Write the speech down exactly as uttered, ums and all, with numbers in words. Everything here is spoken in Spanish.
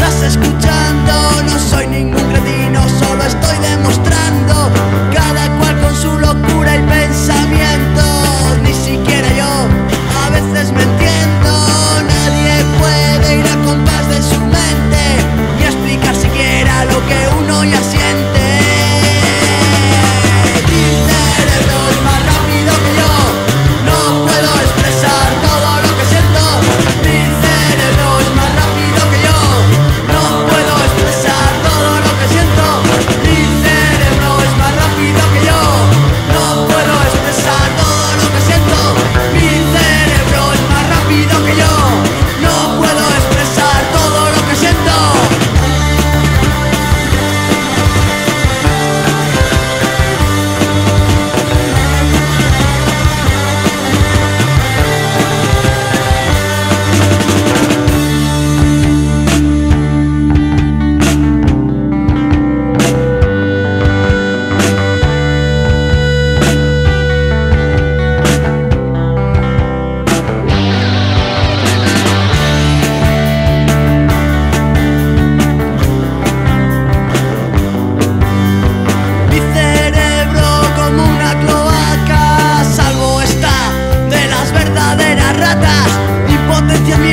estás escuchando. No soy ningún cretino, solo estoy demostrando. Cada cual con su locura y pensamiento. Ni siquiera yo a veces me entiendo. Nadie puede ir a compás de su mente, ni explicar siquiera lo que uno ya siente. Mi cerebro es más rápido que yo, no puedo expresar todo lo que siento. Mi cerebro es más rápido que yo, no puedo expresar todo lo que siento. Mi cerebro es más rápido que yo, no puedo expresar todo lo que siento. Mi cerebro es más rápido que yo, no puedo expresar todo lo que siento. Mi cerebro como una cloaca, salvo está de las verdaderas ratas. Impotencia,